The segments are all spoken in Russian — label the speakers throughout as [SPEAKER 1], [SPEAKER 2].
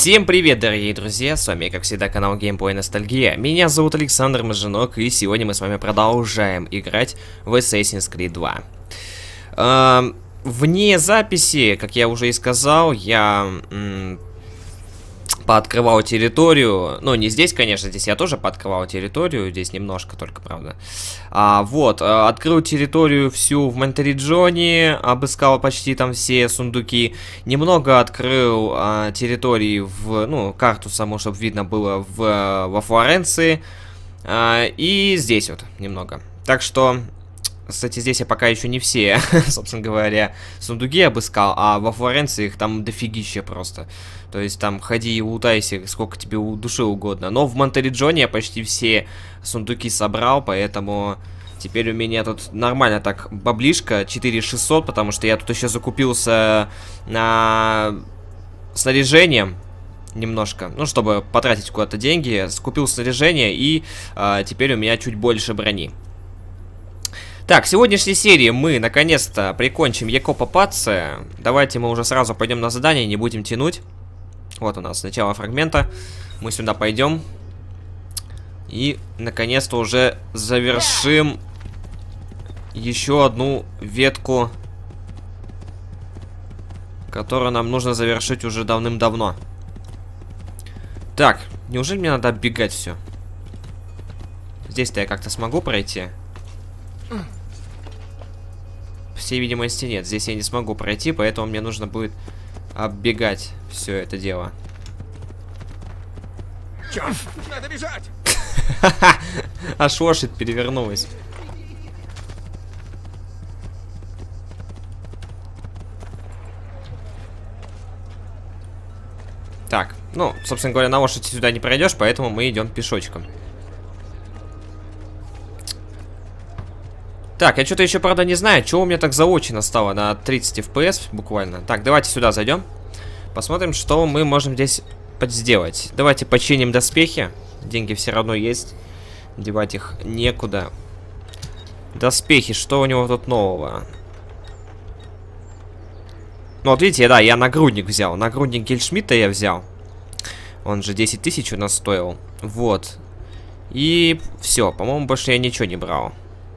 [SPEAKER 1] Всем привет, дорогие друзья, с вами, как всегда, канал Gameplay Ностальгия. Меня зовут Александр Мажинок, и сегодня мы с вами продолжаем играть в Assassin's Creed 2. Вне записи, как я уже и сказал, я пооткрывал территорию. Ну, не здесь, конечно, здесь я тоже пооткрывал территорию, здесь немножко только, правда. Открыл территорию всю в Монтериджоне, обыскал почти там все сундуки. Немного открыл территории карту саму, чтобы видно было во Флоренции. И здесь вот немного. Так что, кстати, здесь я пока еще не все, собственно говоря, сундуки обыскал, а во Флоренции их там дофигища просто. То есть там ходи и лутайся, сколько тебе души угодно. Но в Монтериджоне я почти все сундуки собрал, поэтому теперь у меня тут нормально так баблишка, 4600, потому что я тут еще закупился на снаряжением немножко, ну, чтобы потратить куда-то деньги. Скупил снаряжение, и теперь у меня чуть больше брони. Так, в сегодняшней серии мы наконец-то прикончим Якопа Пацци. Давайте мы уже сразу пойдем на задание, не будем тянуть. Вот у нас начало фрагмента. Мы сюда пойдем. И наконец-то уже завершим еще одну ветку, которую нам нужно завершить уже давным-давно. Так, неужели мне надо оббегать все? Здесь-то я как-то смогу пройти? По всей видимости, нет. Здесь я не смогу пройти, поэтому мне нужно будет оббегать все это дело.
[SPEAKER 2] Черт, надо бежать!
[SPEAKER 1] Аж лошадь перевернулась. Так, ну, собственно говоря, на лошади сюда не пройдешь, поэтому мы идем пешочком. Так, я что-то еще, правда, не знаю, чего у меня так заочно стало на 30 FPS буквально. Так, давайте сюда зайдем. Посмотрим, что мы можем здесь сделать. Давайте починим доспехи. Деньги все равно есть. Девать их некуда. Доспехи, что у него тут нового? Ну, вот видите, да, я нагрудник взял. Нагрудник Гельшмидта я взял. Он же 10 тысяч у нас стоил. Вот. И все, по-моему, больше я ничего не брал.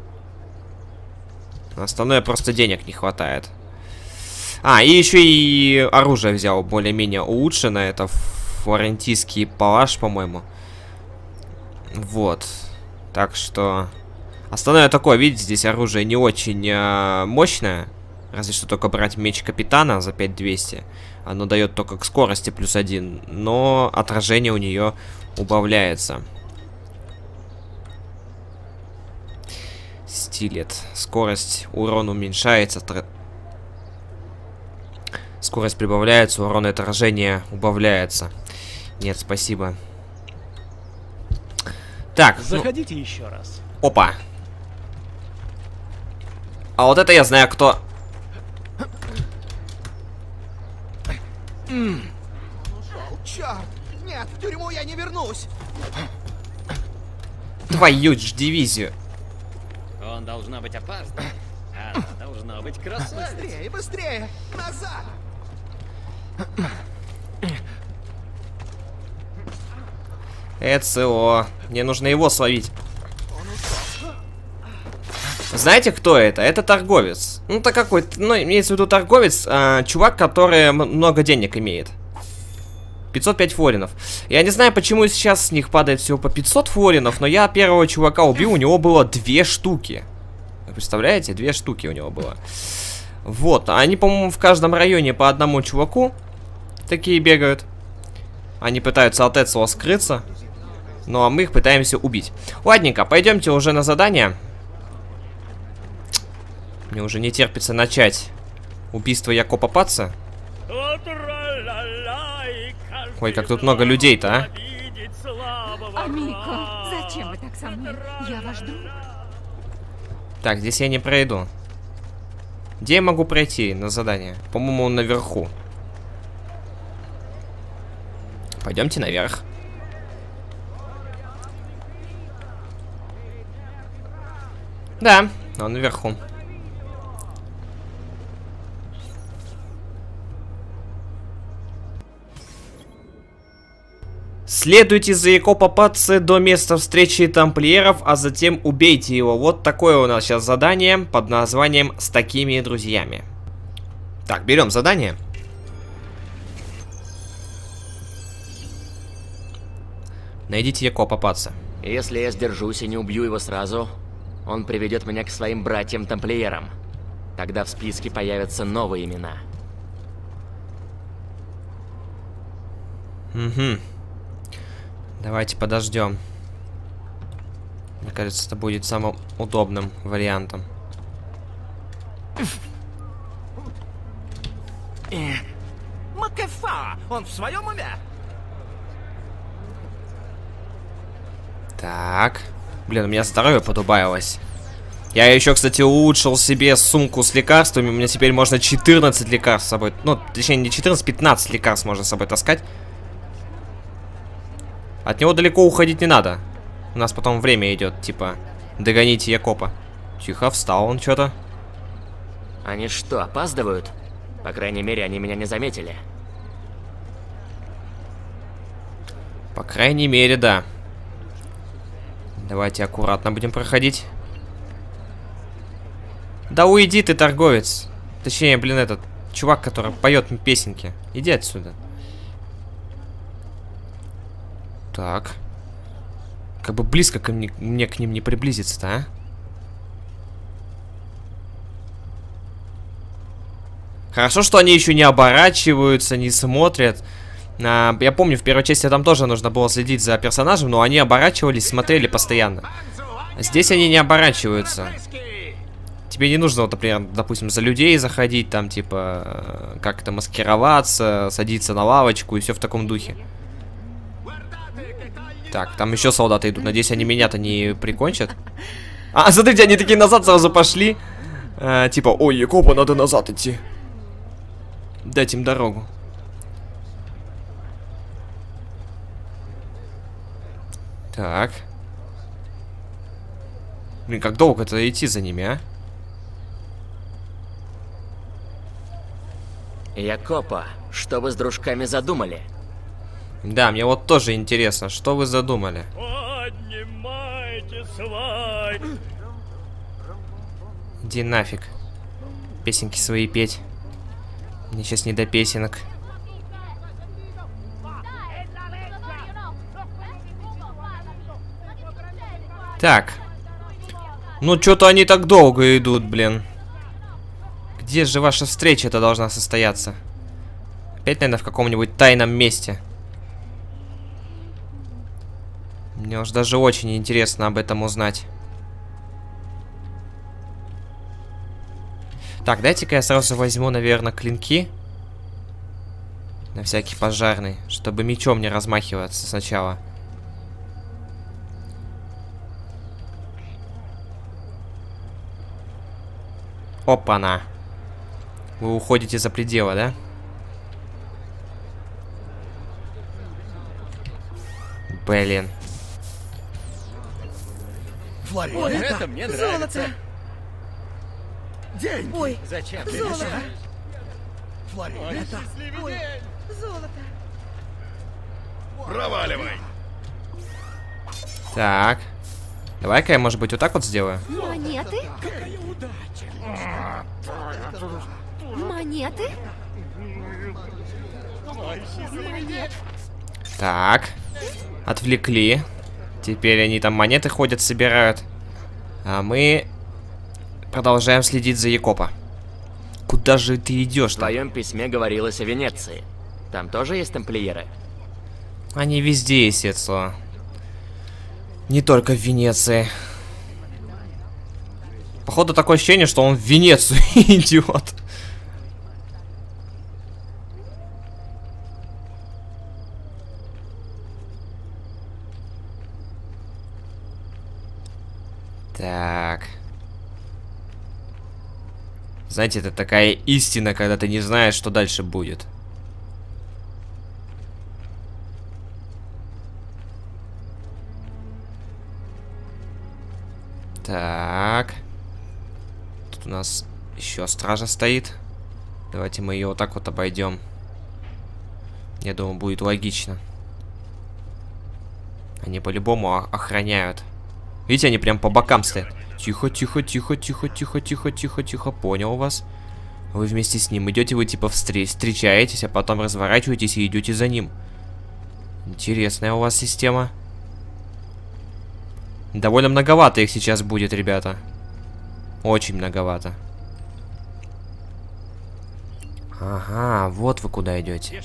[SPEAKER 1] На остальное просто денег не хватает. И еще и оружие взял более-менее улучшенное. Это флорентийский палаш, по-моему. Вот. Так что... Остальное такое, видите, здесь оружие не очень мощное. Разве что только брать меч капитана за 5200. Оно дает только к скорости +1. Но отражение у нее убавляется. Стилет. Скорость, урон уменьшается. Скорость прибавляется, урон и отражение убавляется. Нет, спасибо. Так.
[SPEAKER 3] Заходите еще раз.
[SPEAKER 1] Опа. А вот это я знаю, кто.
[SPEAKER 2] Ушел, черт! Нет, в тюрьму я не вернусь!
[SPEAKER 1] Твою ж дивизию.
[SPEAKER 3] Он должна быть опасна. Она должна быть красавицей.
[SPEAKER 2] Быстрее, быстрее! Назад!
[SPEAKER 1] ЭЦО. Мне нужно его словить. Знаете, кто это? Это торговец. Ну, так какой-то, ну, имеется в виду торговец, чувак, который много денег имеет. 505 флоринов. Я не знаю, почему сейчас с них падает всего по 500 флоринов, но я первого чувака убил, у него было 2 штуки. Вы представляете? 2 штуки у него было. Вот, они, по-моему, в каждом районе по одному чуваку такие бегают. Они пытаются от этого скрыться. Ну, а мы их пытаемся убить. Ладненько, пойдемте уже на задание. Мне уже не терпится начать убийство Якопа Пацци. Ой, как тут много людей-то, а?
[SPEAKER 4] Амико, зачем вы так со мной? Я ваш друг.
[SPEAKER 1] Так, здесь я не пройду. Где я могу пройти на задание? По-моему, он наверху. Пойдемте наверх. Да, он наверху. Следуйте за Якопо Пацци до места встречи тамплиеров, а затем убейте его. Вот такое у нас сейчас задание под названием «С такими друзьями». Так, берем задание. Найдите Якопо Пацци.
[SPEAKER 5] Если я сдержусь и не убью его сразу, он приведет меня к своим братьям-тамплиерам. Тогда в списке появятся новые имена.
[SPEAKER 1] Угу. Давайте подождем. Мне кажется, это будет самым удобным вариантом.
[SPEAKER 2] Макефа! Он в своем уме?
[SPEAKER 1] Так. Блин, у меня здоровье подубавилось. Я еще, кстати, улучшил себе сумку с лекарствами. У меня теперь можно 14 лекарств с собой. Ну, точнее, не 14, 15 лекарств можно с собой таскать. От него далеко уходить не надо. У нас потом время идет, типа, догоните Якопо. Тихо, встал он что-то.
[SPEAKER 5] Они что, опаздывают? По крайней мере, они меня не заметили.
[SPEAKER 1] По крайней мере, да. Давайте аккуратно будем проходить. Да уйди ты, торговец. Точнее, блин, этот чувак, который поет песенки. Иди отсюда. Так. Как бы близко ко мне к ним не приблизиться-то, а? Хорошо, что они еще не оборачиваются, не смотрят. Я помню, в первой части там тоже нужно было следить за персонажем, но они оборачивались, смотрели постоянно. Здесь они не оборачиваются. Тебе не нужно, вот, например, допустим, за людей заходить, там, типа, как-то маскироваться, садиться на лавочку и все в таком духе. Так, там еще солдаты идут. Надеюсь, они меня-то не прикончат. А, смотрите, они такие назад сразу пошли. Типа, ой, Якопо, надо назад идти. Дать им дорогу. Так. Блин, как долго-то идти за ними, а?
[SPEAKER 5] Якопо, что вы с дружками задумали?
[SPEAKER 1] Да, мне вот тоже интересно, что вы задумали?
[SPEAKER 3] Поднимайте свай!
[SPEAKER 1] Иди нафиг. Песенки свои петь. Мне сейчас не до песенок. Так. Ну, что-то они так долго идут, блин. Где же ваша встреча-то должна состояться? Опять, наверное, в каком-нибудь тайном месте. Мне уж даже очень интересно об этом узнать. Так, дайте-ка я сразу возьму, наверное, клинки. На всякий пожарный, чтобы мечом не размахиваться сначала. Опа-на. Вы уходите за пределы, да? Блин.
[SPEAKER 2] Флори,
[SPEAKER 3] Ой, это мне нравится.
[SPEAKER 2] деньги.
[SPEAKER 4] Ой,
[SPEAKER 3] Зачем ты
[SPEAKER 4] золото.
[SPEAKER 3] решила?
[SPEAKER 2] Флори, это...
[SPEAKER 4] Ой, золото.
[SPEAKER 2] Проваливай.
[SPEAKER 1] Так. Давай-ка я, может быть, вот так вот сделаю.
[SPEAKER 4] Монеты? Монеты? Монет.
[SPEAKER 1] Так. Отвлекли. Теперь они там монеты ходят, собирают. А мы продолжаем следить за Якопо. Куда же ты
[SPEAKER 5] В
[SPEAKER 1] идешь-то?
[SPEAKER 5] твоем письме говорилось о Венеции. Там тоже есть тамплиеры?
[SPEAKER 1] Они везде есть, Эцло. Не только в Венеции. Походу, такое ощущение, что он в Венецию идет. Так. Знаете, это такая истина, когда ты не знаешь, что дальше будет. Так. Тут у нас еще стража стоит. Давайте мы ее вот так вот обойдем. Я думаю, будет логично. Они по-любому охраняют. Видите, они прям по бокам стоят. Тихо, тихо, тихо, тихо, тихо, тихо, тихо, тихо. Понял вас. Вы вместе с ним идете, вы типа встречаетесь, а потом разворачиваетесь и идете за ним. Интересная у вас система. Довольно многовато их сейчас будет, ребята. Очень многовато. Ага, вот вы куда идете.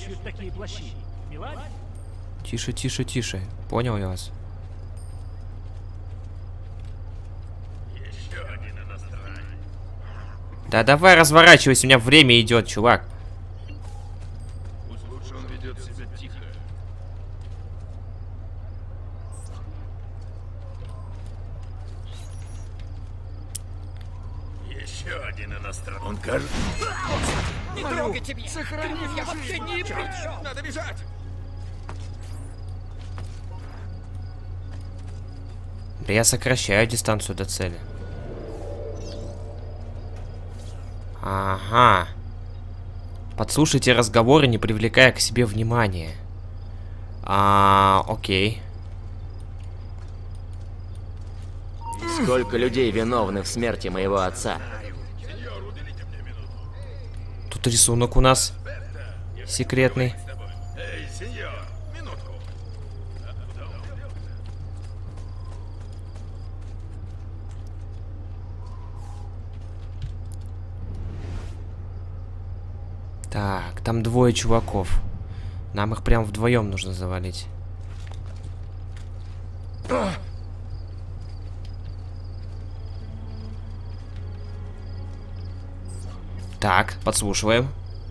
[SPEAKER 1] Тише, тише, тише. Понял я вас. Да давай разворачивайся, у меня время идет, чувак.
[SPEAKER 6] Пусть лучше он ведет себя тихо. Еще один иностранный. Он кажется...
[SPEAKER 2] Не трогайте меня! Сохрани, я вообще не причем! Надо бежать!
[SPEAKER 1] Да я сокращаю дистанцию до цели. Ага. Подслушайте разговоры, не привлекая к себе внимания. Окей.
[SPEAKER 5] Сколько людей виновны в смерти моего отца?
[SPEAKER 1] Тут рисунок у нас секретный.
[SPEAKER 6] Эй, сеньор, минутку.
[SPEAKER 1] Так, там двое чуваков. Нам их прям вдвоем нужно завалить. Так, подслушиваем.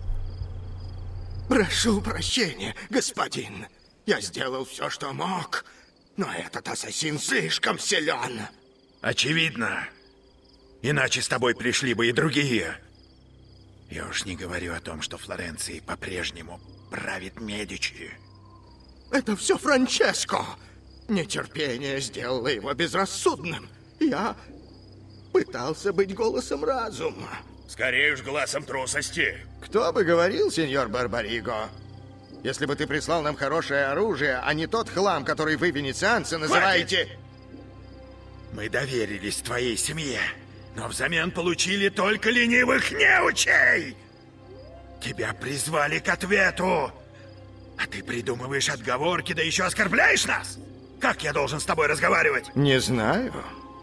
[SPEAKER 2] Прошу прощения, господин. Я сделал все, что мог, но этот ассасин слишком силен.
[SPEAKER 6] Очевидно. Иначе с тобой пришли бы и другие. Я уж не говорю о том, что Флоренцией по-прежнему правит Медичи.
[SPEAKER 2] Это все Франческо. Нетерпение сделало его безрассудным. Я пытался быть голосом разума.
[SPEAKER 6] Скорее уж глазом трусости.
[SPEAKER 2] Кто бы говорил, сеньор Барбариго? Если бы ты прислал нам хорошее оружие, а не тот хлам, который вы, венецианцы, называете...
[SPEAKER 6] Мы доверились твоей семье, но взамен получили только ленивых неучей. Тебя призвали к ответу, а ты придумываешь отговорки, да еще оскорбляешь нас? Как я должен с тобой разговаривать?
[SPEAKER 2] Не знаю.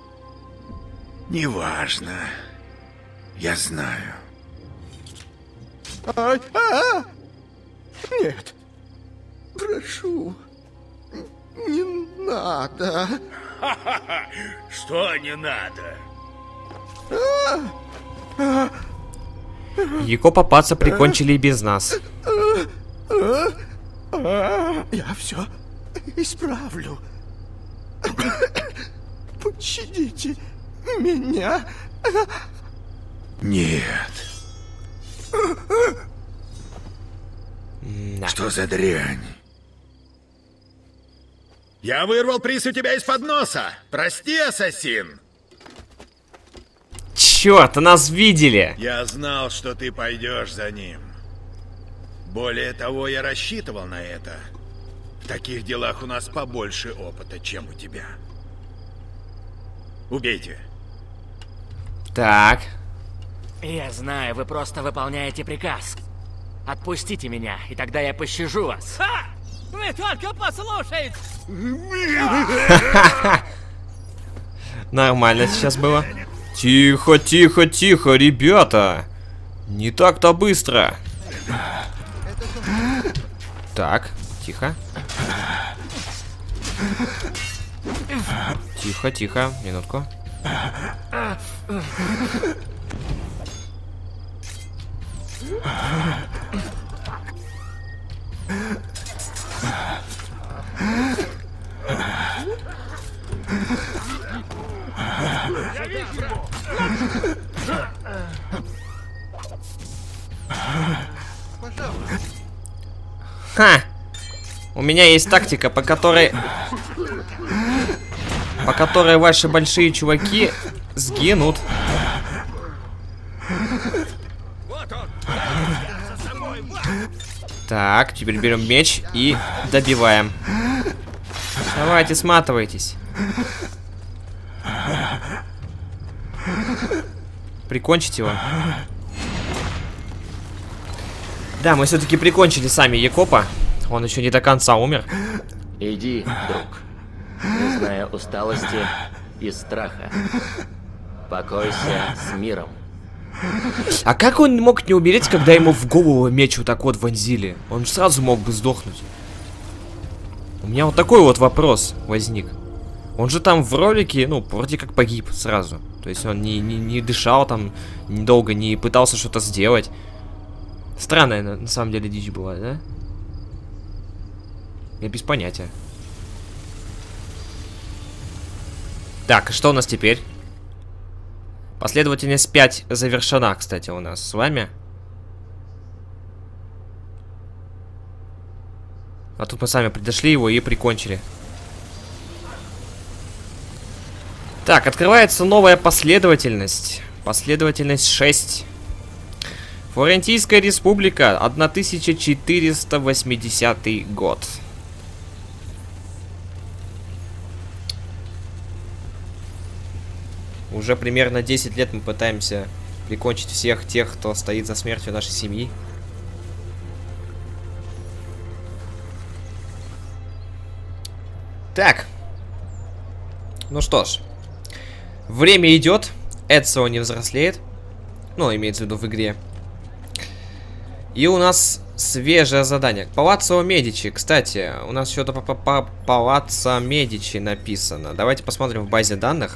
[SPEAKER 6] Неважно. Я знаю.
[SPEAKER 2] Нет. Прошу. Не надо.
[SPEAKER 6] Что не надо?
[SPEAKER 1] Яко попаться прикончили и без нас.
[SPEAKER 2] Я все исправлю. Пощадите меня.
[SPEAKER 6] Нет.
[SPEAKER 1] Да.
[SPEAKER 6] Что за дрянь? Я вырвал приз у тебя из-под носа. Прости, ассасин.
[SPEAKER 1] Черт, нас видели!
[SPEAKER 6] Я знал, что ты пойдешь за ним. Более того, я рассчитывал на это. В таких делах у нас побольше опыта, чем у тебя. Убейте.
[SPEAKER 1] Так.
[SPEAKER 5] Я знаю, вы просто выполняете приказ. Отпустите меня, и тогда я пощажу вас.
[SPEAKER 3] Ха! Вы только послушайте!
[SPEAKER 1] Нормально сейчас было. Тихо, тихо, тихо, ребята. Не так-то быстро. Так, тихо. Тихо, тихо, минутку. Ха! У меня есть тактика, по которой ваши большие чуваки сгинут. Так, теперь берем меч и добиваем. Давайте, сматывайтесь. Прикончить его. Да, мы все-таки прикончили сами Якопа. Он еще не до конца умер.
[SPEAKER 5] Иди, друг. Не зная усталости и страха. Покойся с миром.
[SPEAKER 1] А как он мог не умереть, когда ему в голову меч вот так вот вонзили? Он же сразу мог бы сдохнуть. У меня вот такой вот вопрос возник. Он же там в ролике, ну, вроде как погиб сразу. То есть он не дышал там недолго, не пытался что-то сделать. Странная на самом деле дичь была, да? Я без понятия. Так, и что у нас теперь? Последовательность 5 завершена, кстати, у нас с вами. А тут мы сами подошли его и прикончили. Так, открывается новая последовательность. Последовательность 6. Флорентийская республика, 1480 год. Уже примерно 10 лет мы пытаемся прикончить всех тех, кто стоит за смертью нашей семьи. Так. Ну что ж. Время идет. Эцио не взрослеет. Ну, имеется в виду в игре. И у нас свежее задание. Палаццо Медичи. Кстати, у нас что-то по Палаццо Медичи написано. Давайте посмотрим в базе данных.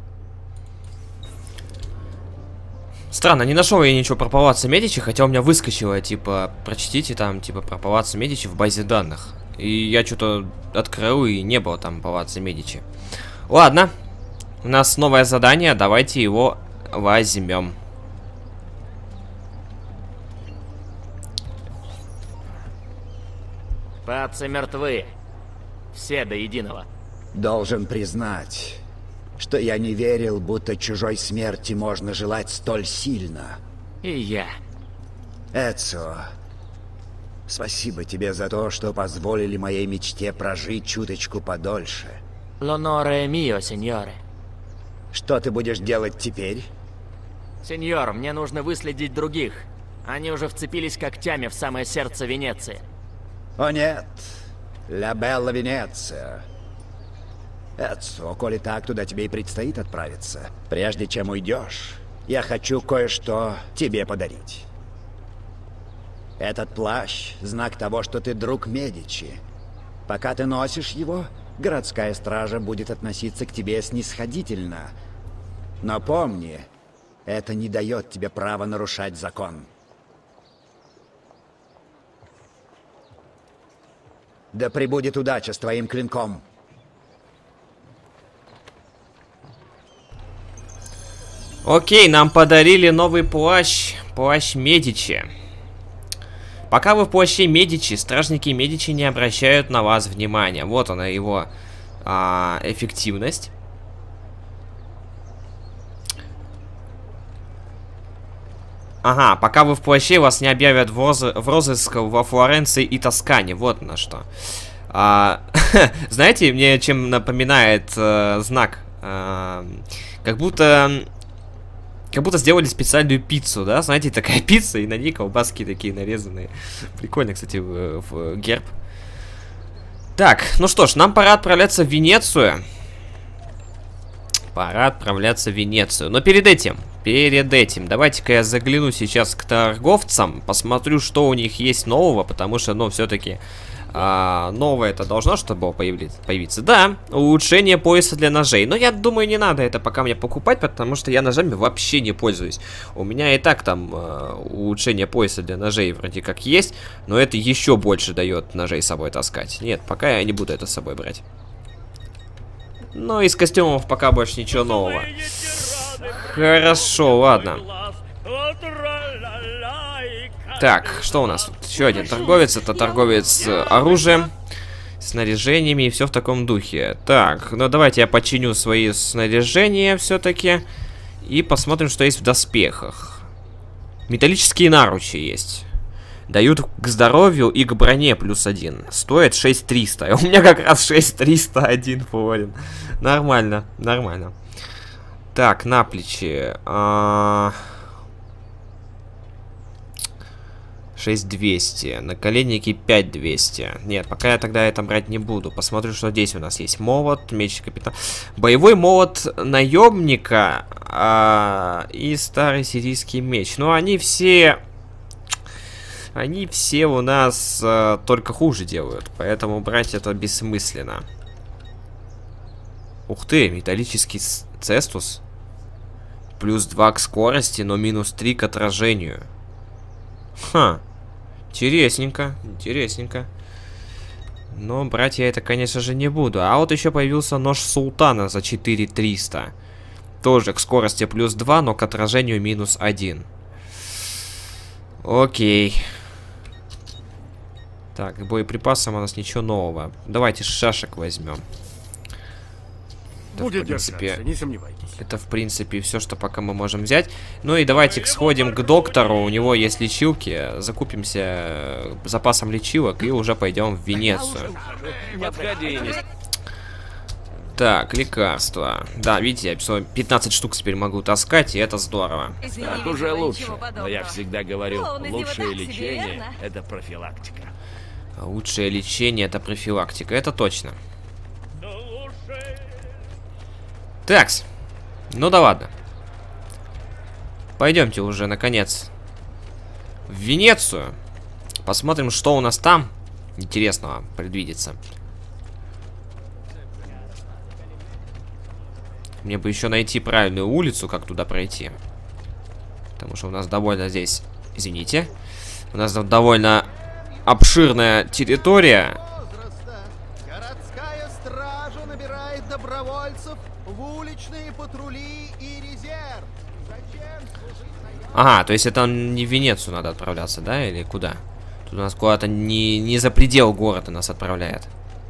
[SPEAKER 1] Странно, не нашел я ничего про Палаццо Медичи, хотя у меня выскочило, типа, прочтите там, типа, про Палаццо Медичи в базе данных. И я что-то открыл, и не было там Палаццо Медичи. Ладно, у нас новое задание, давайте его возьмем.
[SPEAKER 5] Паццы мертвы. Все до единого.
[SPEAKER 6] Должен признать, что я не верил, будто чужой смерти можно желать столь сильно.
[SPEAKER 5] И я.
[SPEAKER 6] Эцио, спасибо тебе за то, что позволили моей мечте прожить чуточку подольше.
[SPEAKER 5] L'onore mio, сеньоре.
[SPEAKER 6] Что ты будешь делать теперь?
[SPEAKER 5] Сеньор, мне нужно выследить других. Они уже вцепились когтями в самое сердце Венеции.
[SPEAKER 6] О нет, Ля Белла Венеция. Эцио, коли так, туда тебе и предстоит отправиться. Прежде чем уйдешь, я хочу кое-что тебе подарить. Этот плащ — знак того, что ты друг Медичи. Пока ты носишь его, городская стража будет относиться к тебе снисходительно. Но помни, это не дает тебе права нарушать закон. Да пребудет удача с твоим клинком.
[SPEAKER 1] Окей, нам подарили новый плащ. Плащ Медичи. Пока вы в плаще Медичи, стражники Медичи не обращают на вас внимания. Вот она, его эффективность. Ага, пока вы в плаще, вас не объявят в розыск во Флоренции и Тоскане. Вот на что. Знаете, мне чем напоминает знак? Как будто сделали специальную пиццу, да? Знаете, такая пицца, и на ней колбаски такие нарезанные. Прикольно, кстати, в герб. Так, ну что ж, нам пора отправляться в Венецию. Пора отправляться в Венецию. Но перед этим, давайте-ка я загляну сейчас к торговцам, посмотрю, что у них есть нового, потому что, ну, все-таки новое это должно что-то появиться. Да, улучшение пояса для ножей. Но я думаю, не надо это пока мне покупать, потому что я ножами вообще не пользуюсь. У меня и так там улучшение пояса для ножей вроде как есть, но это еще больше дает ножей с собой таскать. Нет, пока я не буду это с собой брать. Но из костюмов пока больше ничего нового. Хорошо, ладно. Так, что у нас тут? Еще один торговец. Это торговец оружием, снаряжениями и все в таком духе. Так, ну давайте я починю свои снаряжения все-таки. И посмотрим, что есть в доспехах. Металлические наручи есть. Дают к здоровью и к броне +1. Стоит 6300. У меня как раз 6301 форин. Нормально, нормально. Так, на плечи. 6200. Наколенники 5200. Нет, пока я тогда это брать не буду. Посмотрю, что здесь у нас есть. Молот, меч капитана. Боевой молот наемника и старый сирийский меч. Но они все... Они все у нас только хуже делают. Поэтому брать это бессмысленно. Ух ты, металлический цестус. +2 к скорости, но -3 к отражению. Ха. Интересненько, интересненько. Но брать я это, конечно же, не буду. А вот еще появился нож султана за 4300. Тоже к скорости +2, но к отражению -1. Окей. Так, к боеприпасам у нас ничего нового. Давайте шашек возьмем.
[SPEAKER 7] Будет держаться, не сомневайтесь.
[SPEAKER 1] Это, в принципе, все, что пока мы можем взять. Ну и давайте сходим к доктору. У него есть лечилки. Закупимся запасом лечилок и уже пойдем в Венецию. Так, лекарства. Да, видите, я 15 штук теперь могу таскать, и это здорово.
[SPEAKER 8] Так уже лучше. Но я всегда говорю, лучшее лечение — это профилактика.
[SPEAKER 1] Лучшее лечение — это профилактика. Это точно. Такс. Ну да ладно. Пойдемте уже, наконец, в Венецию. Посмотрим, что у нас там интересного предвидится. Мне бы еще найти правильную улицу, как туда пройти. Потому что у нас довольно здесь... Извините. У нас довольно обширная территория.
[SPEAKER 9] Городская стража набирает добровольцев в уличные патрули и резерв. Зачем служить наемникам?
[SPEAKER 1] Ага, то есть это не в Венецию надо отправляться, да? Или куда? Тут у нас куда-то не за предел города нас отправляет.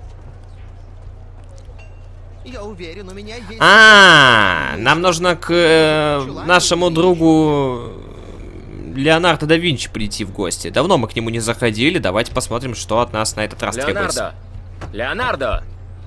[SPEAKER 9] Я уверен, у меня есть...
[SPEAKER 1] Нам нужно к нашему другу Леонардо да Винчи прийти в гости. Давно мы к нему не заходили. Давайте посмотрим, что от нас на этот раз требуется.
[SPEAKER 5] Леонардо!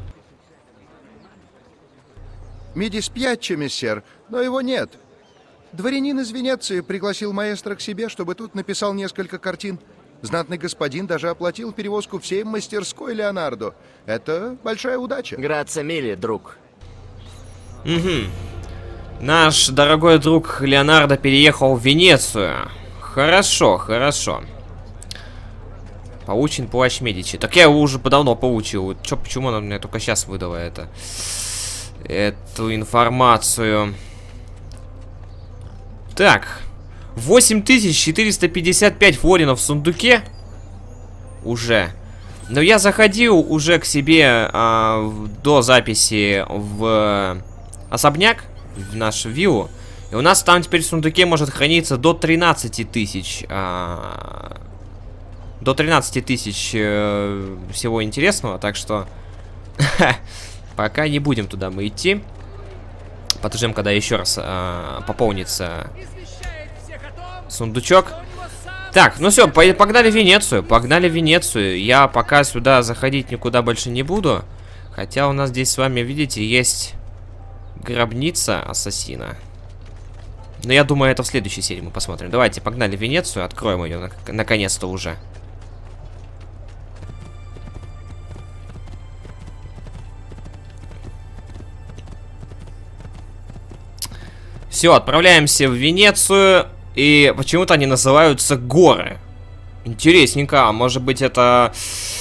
[SPEAKER 2] Миди спьяччо, мессер, но его нет. Дворянин из Венеции пригласил маэстро к себе, чтобы тут написал несколько картин. Знатный господин даже оплатил перевозку всей мастерской Леонардо. Это большая удача.
[SPEAKER 5] Грация мили, друг.
[SPEAKER 1] Угу. Наш дорогой друг Леонардо переехал в Венецию. Хорошо, хорошо. Получен плащ Медичи. Так я его уже давно получил. Чё, почему она мне только сейчас выдала эту информацию? Так. 8455 форинов в сундуке. Уже. Но я заходил уже к себе до записи в особняк, в нашу виллу. И у нас там теперь в сундуке может храниться до 13 тысяч. До 13 тысяч всего интересного. Так что пока не будем туда мы идти. Подождем, когда еще раз пополнится сундучок. Так, ну все, погнали в Венецию. Погнали в Венецию. Я пока сюда заходить никуда больше не буду. Хотя у нас здесь с вами, видите, есть гробница ассасина. Но я думаю, это в следующей серии мы посмотрим. Давайте, погнали в Венецию. Откроем ее наконец-то уже. Все, отправляемся в Венецию. И почему-то они называются горы. Интересненько. А может быть это...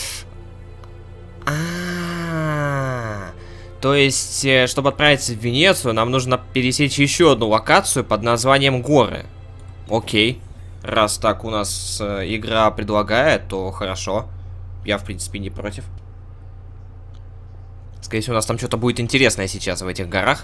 [SPEAKER 1] То есть, чтобы отправиться в Венецию, нам нужно пересечь еще одну локацию под названием горы. Окей. Раз так у нас игра предлагает, то хорошо. Я, в принципе, не против. Скорее всего, у нас там что-то будет интересное сейчас в этих горах.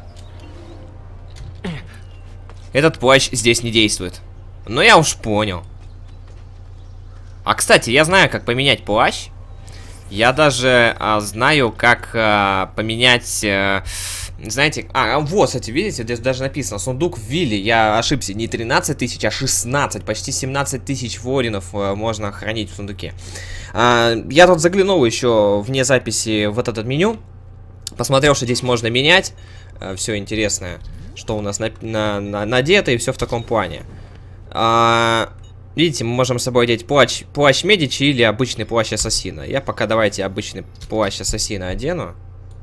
[SPEAKER 1] Этот плащ здесь не действует. Но я уж понял. А, кстати, я знаю, как поменять плащ. Я даже знаю, как поменять Знаете, вот, кстати, видите, здесь даже написано, сундук в вилле, я ошибся, не 13 тысяч, а 16, почти 17 тысяч воринов можно хранить в сундуке. Я тут заглянул еще вне записи в этот меню, посмотрел, что здесь можно менять, все интересное, что у нас надето и все в таком плане. Видите, мы можем с собой одеть плащ Медичи или обычный плащ Ассасина. Я пока давайте обычный плащ Ассасина одену.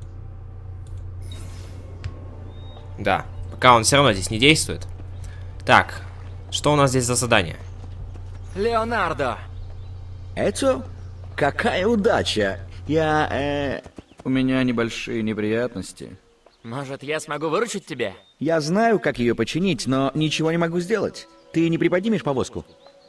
[SPEAKER 1] Да, пока он все равно здесь не действует. Так, что у нас здесь за задание?
[SPEAKER 5] Леонардо!
[SPEAKER 7] Это? Какая удача! У меня небольшие неприятности.
[SPEAKER 5] Может, я смогу выручить тебя?
[SPEAKER 7] Я знаю, как ее починить, но ничего не могу сделать. Ты не приподнимешь повозку?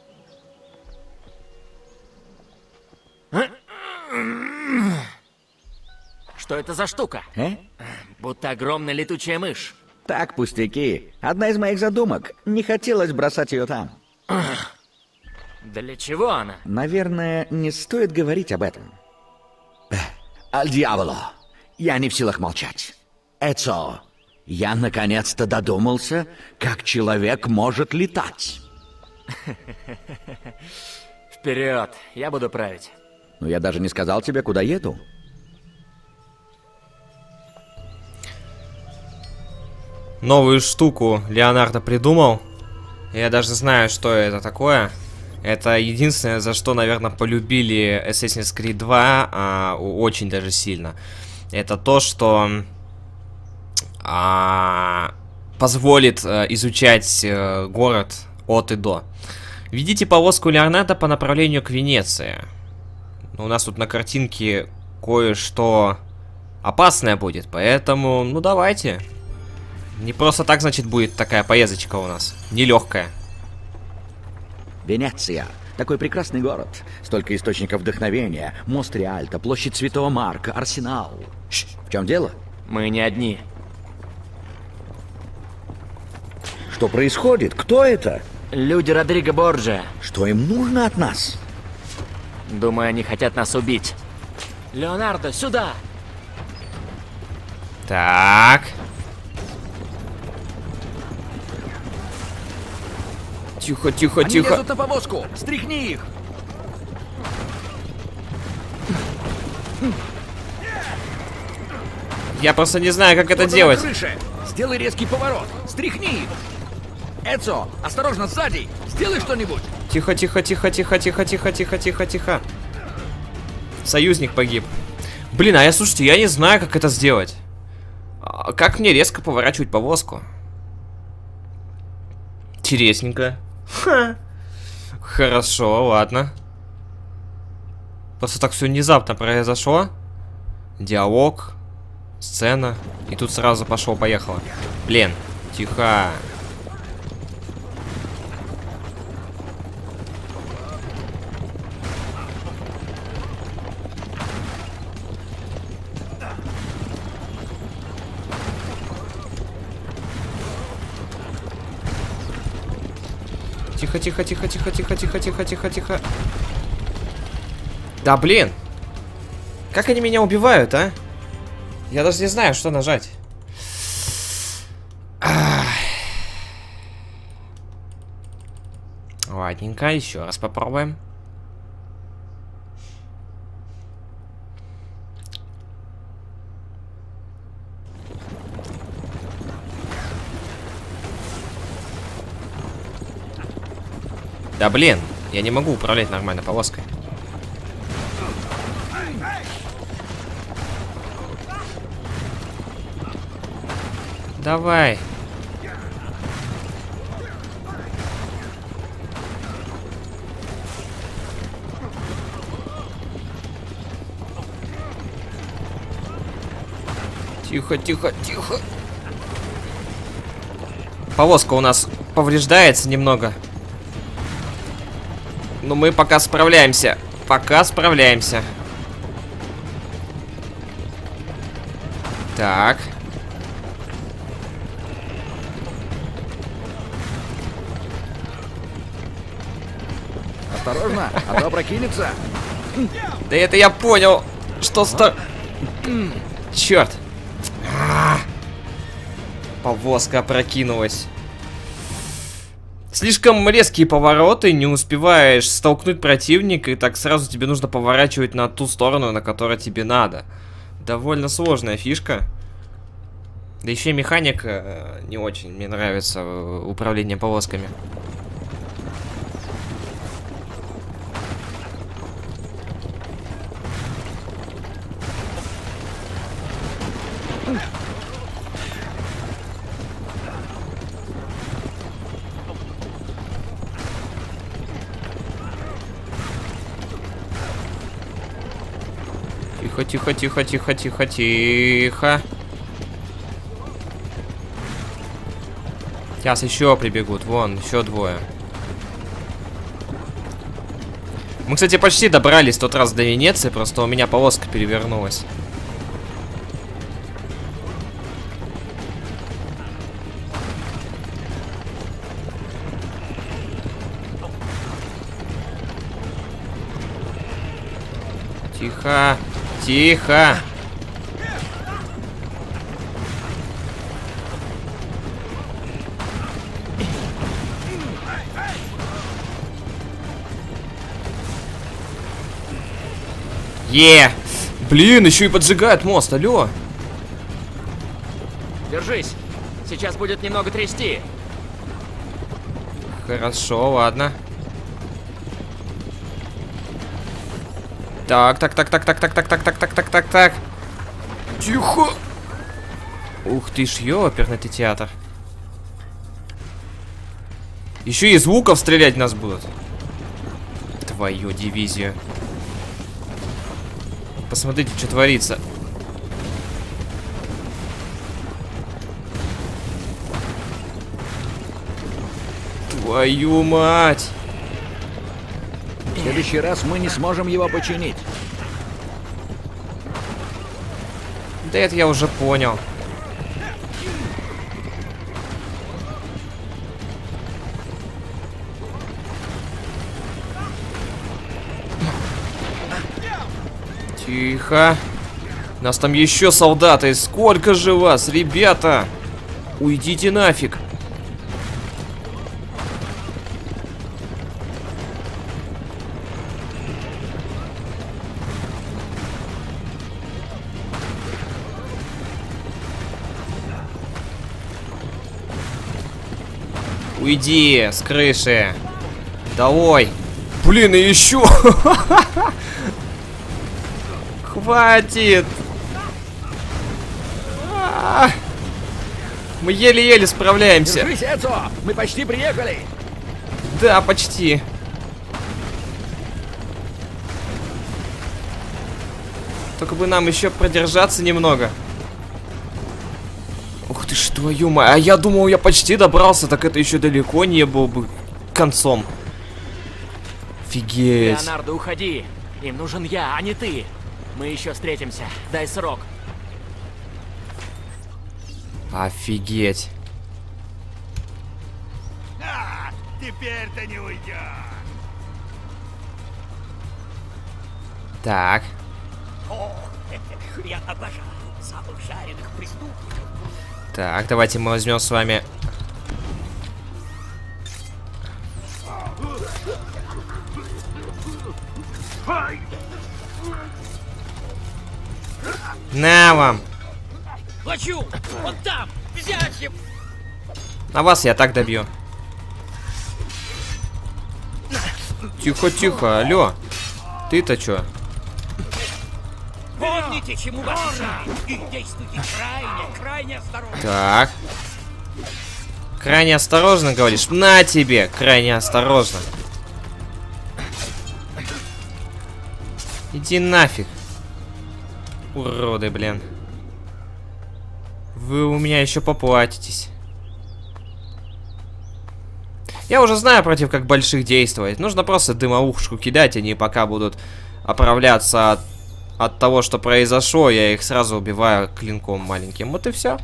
[SPEAKER 5] Что это за штука? Будто огромная летучая мышь.
[SPEAKER 7] Так, пустяки. Одна из моих задумок. Не хотелось бросать ее там.
[SPEAKER 5] Для чего она?
[SPEAKER 7] Наверное, не стоит говорить об этом. Аль дьяволо. Я не в силах молчать. Эцо, я наконец-то додумался, как человек может летать.
[SPEAKER 5] Вперед, я буду править.
[SPEAKER 7] Но я даже не сказал тебе, куда еду.
[SPEAKER 1] Новую штуку Леонардо придумал. Я даже знаю, что это такое. Это единственное, за что, наверное, полюбили Assassin's Creed 2 очень даже сильно. Это то, что позволит изучать город от и до. Видите повозку Леонардо по направлению к Венеции. У нас тут на картинке кое-что опасное будет, поэтому, ну давайте. Не просто так, значит, будет такая поездочка у нас. Нелегкая.
[SPEAKER 7] Венеция. Такой прекрасный город. Столько источников вдохновения. Мост Риальто, площадь Святого Марка, Арсенал. В чем дело?
[SPEAKER 5] Мы не одни.
[SPEAKER 7] Что происходит? Кто это?
[SPEAKER 5] Люди Родриго Борджиа.
[SPEAKER 7] Что им нужно от нас?
[SPEAKER 5] Думаю, они хотят нас убить. Леонардо, сюда!
[SPEAKER 1] Так. Тихо, тихо, тихо.
[SPEAKER 7] Они лезут на повозку! Стряхни их!
[SPEAKER 1] Я просто не знаю, как это делать.
[SPEAKER 7] На крыше. Сделай резкий поворот. Стряхни их! Эцо, осторожно, сзади! Сделай что-нибудь!
[SPEAKER 1] Тихо, тихо, тихо, тихо, тихо, тихо, тихо, тихо, тихо. Союзник погиб. Блин, а слушайте, я не знаю, как это сделать. Как мне резко поворачивать повозку? Интересненько. Ха. Хорошо, ладно. Просто так все внезапно произошло. Диалог, сцена. И тут сразу пошло-поехало. Блин, тихо. Тихо, тихо, тихо, тихо, тихо, тихо, тихо, тихо, тихо. Да блин. Как они меня убивают, а? Я даже не знаю, что нажать. Ладненько, еще раз попробуем. Да блин, я не могу управлять нормально повозкой. Давай. Тихо, тихо, тихо. Повозка у нас повреждается немного. Но мы пока справляемся. Пока справляемся. Так.
[SPEAKER 7] Осторожно, а то опрокинется.
[SPEAKER 1] Да это я понял, что Черт. Повозка опрокинулась. Слишком резкие повороты, не успеваешь столкнуть противника, и так сразу тебе нужно поворачивать на ту сторону, на которой тебе надо. Довольно сложная фишка. Да еще и механика не очень мне нравится управление повозками. Тихо, тихо, тихо, тихо, тихо, тихо. Сейчас еще прибегут. Вон, еще двое. Мы, кстати, почти добрались в тот раз до Венеции, просто у меня повозка перевернулась. Тихо, тихо. Блин, еще и поджигает мост, алло.
[SPEAKER 5] Держись. Сейчас будет немного трясти.
[SPEAKER 1] Хорошо, ладно. Так. Тихо. Ух ты ж, ёперный ты театр. Еще и звуков стрелять нас будут. Твою дивизию. Посмотрите, что творится. Твою мать!
[SPEAKER 7] В следующий раз мы не сможем его починить.
[SPEAKER 1] Да это я уже понял. Тихо. Нас там еще солдаты. Сколько же вас, ребята? Уйдите нафиг. Уйди с крыши. Давай. Блин, и еще. Хватит. Мы еле-еле справляемся.
[SPEAKER 7] Держись, Эцо! Мы почти приехали.
[SPEAKER 1] Да, почти. Только бы нам еще продержаться немного. Ух ты ж, твою мать. А я думал, я почти добрался, так это еще далеко не был бы концом. Офигеть.
[SPEAKER 5] Леонардо, уходи. Им нужен я, а не ты. Мы еще встретимся. Дай срок.
[SPEAKER 1] Офигеть.
[SPEAKER 6] Теперь ты не уйдешь.
[SPEAKER 1] Так.
[SPEAKER 3] Я обожаю самых жареных преступников.
[SPEAKER 1] Так, давайте мы возьмем с вами. На вам.
[SPEAKER 3] Хочу! Вот там! Взять его!
[SPEAKER 1] А вас я так добью. Тихо, тихо, алло. Ты-то чё?
[SPEAKER 3] Помните, чему вас учили, и действуйте крайне осторожно.
[SPEAKER 1] Так. Крайне осторожно, говоришь? На тебе! Крайне осторожно. Иди нафиг. Уроды, блин. Вы у меня еще поплатитесь. Я уже знаю, против как больших действовать. Нужно просто дымоушку кидать, они пока будут оправляться от того, что произошло. Я их сразу убиваю клинком маленьким. Вот и все.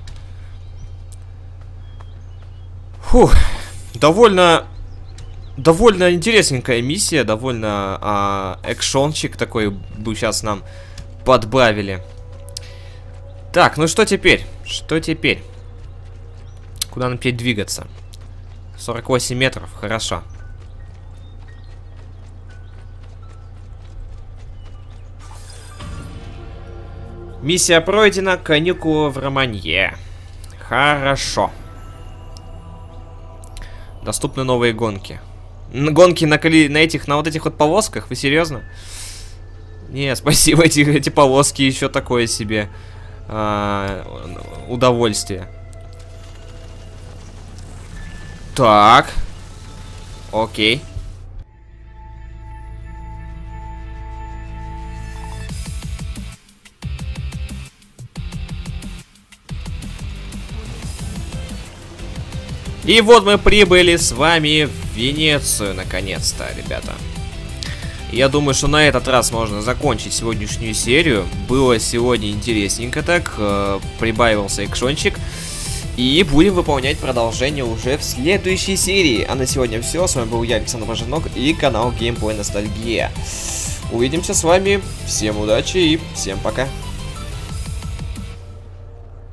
[SPEAKER 1] Фух. Довольно интересненькая миссия. Довольно экшончик такой бы сейчас нам подбавили. Так, ну что теперь? Что теперь? Куда нам теперь двигаться? 48 метров, хорошо. Миссия пройдена, каникулы в Романье. Хорошо. Доступны новые гонки. Гонки на вот этих вот повозках? Вы серьезно? Не, спасибо, эти повозки еще такое себе удовольствие. Так. Окей. И вот мы прибыли с вами в Венецию, наконец-то, ребята. Я думаю, что на этот раз можно закончить сегодняшнюю серию. Было сегодня интересненько так, прибавился экшончик. И будем выполнять продолжение уже в следующей серии. А на сегодня все. С вами был я, Александр Баженок, и канал Геймплей Ностальгия. Увидимся с вами. Всем удачи и всем пока.